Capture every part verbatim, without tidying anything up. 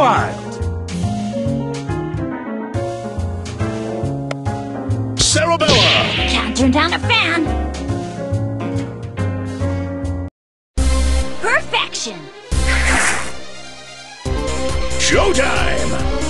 wild. Cerebella! Can't turn down a fan! Perfection! Showtime!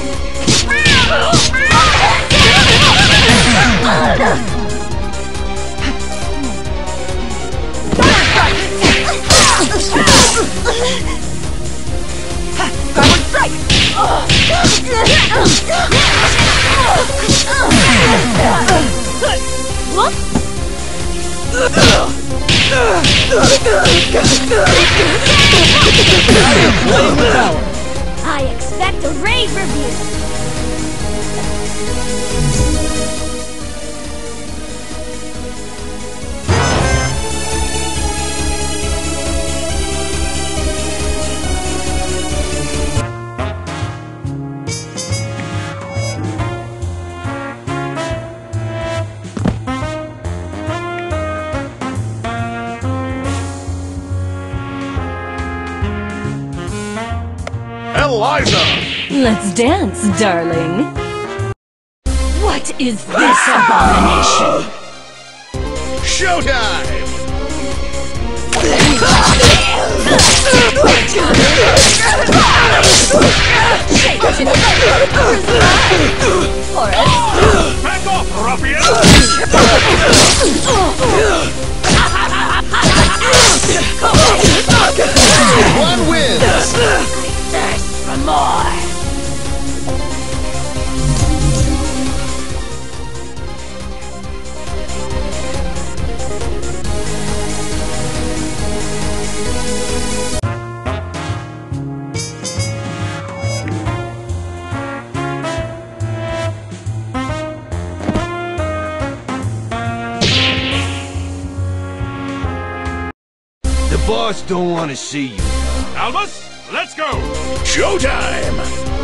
I expect a rave review! Eliza! Let's dance, darling. What is this abomination? Showtime! Back off, ruffian! One wins! Thirst for more! The boss don't want to see you. Albus, let's go! Showtime!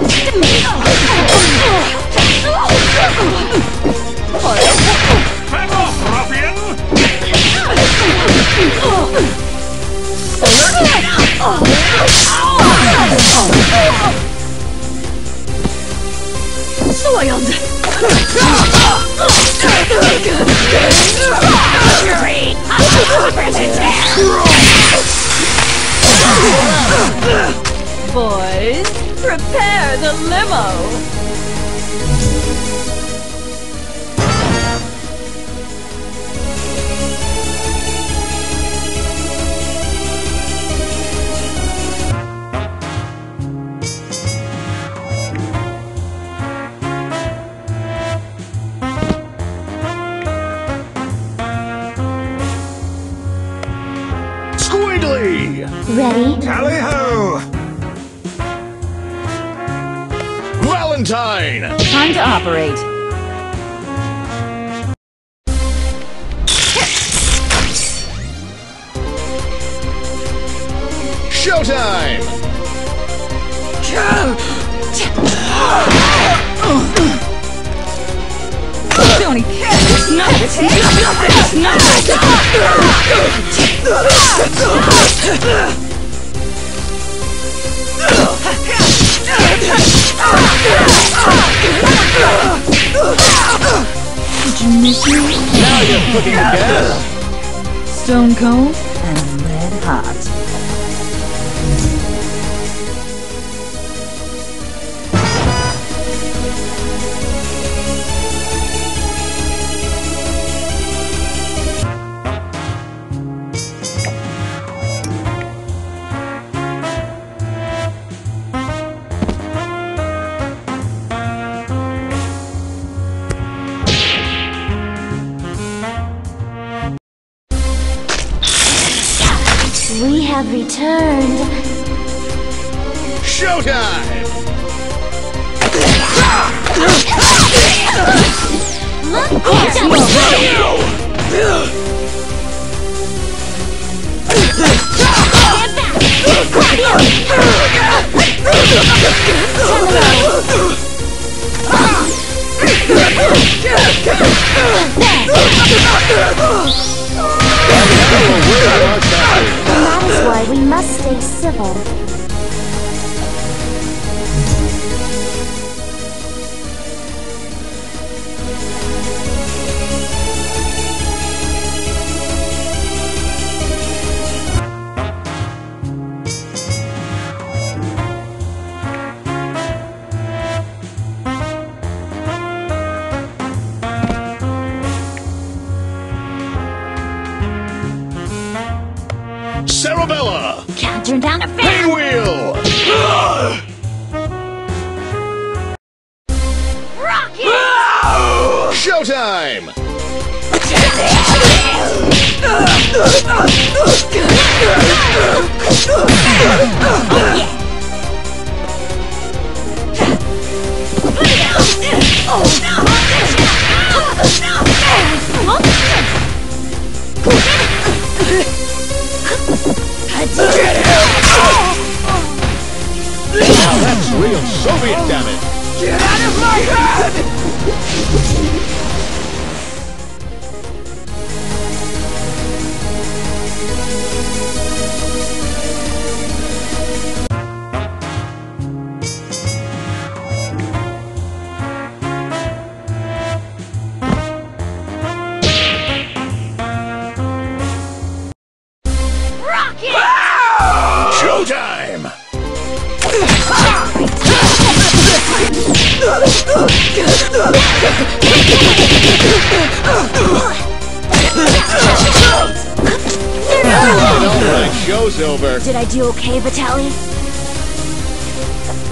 Back off, ruffian! Soiled! Boys, prepare the limo! Squiggly! Ready? Tally-ho! Valentine! Time to operate. Showtime! Don't even care. It's not. It's not. Did you miss me? Now you're cooking the gas! Stone cold and red hot. We have returned. Showtime! Look That is why we must stay civil. turn down a fan. Pinwheel! Rocket! Showtime! That's real Soviet damage! Get out of my head! Showtime! Alright, show's over. Did I do okay, Vitaly?